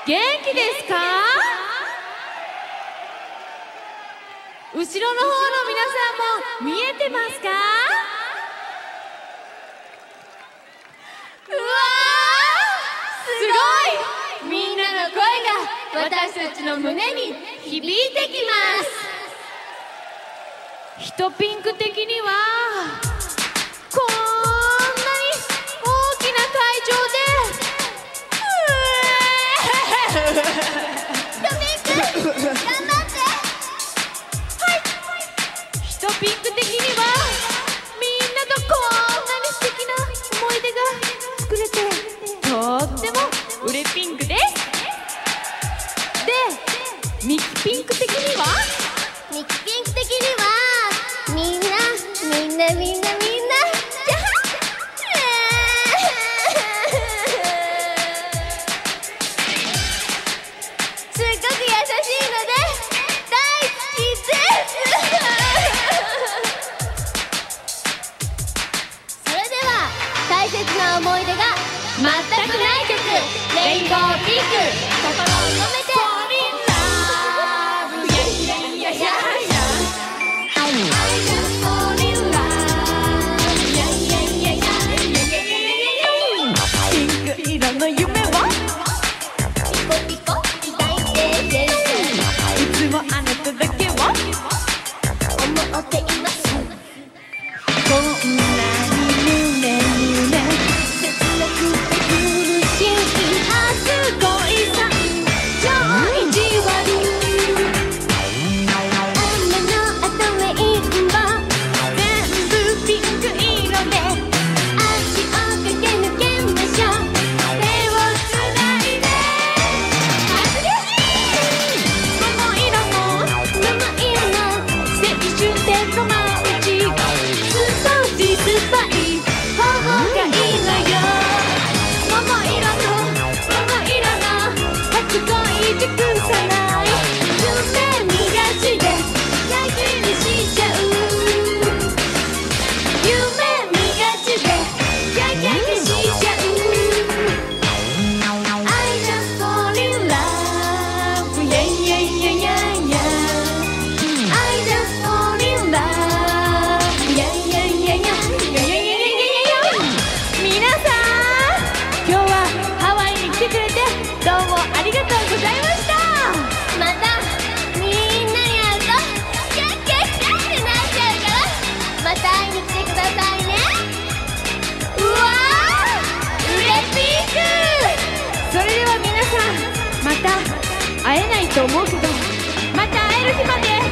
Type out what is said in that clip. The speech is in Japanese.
元気ですか？後ろの方の皆さんも見えてますか？うわー、すごい！みんなの声が私たちの胸に響いてきます。ヒトピンク的にはこんなに大きな会場でヒトピンク頑張って。はい、ヒトピンク的にはみんなとこんなに素敵な思い出が作れてとってもうれピンクです。で、ミキピンク的にはみんなすっごく優しいので大好きですそれでは大切な思い出が全くない曲、レインボーピンク、心を込めて会えないと思うけど、また会える日まで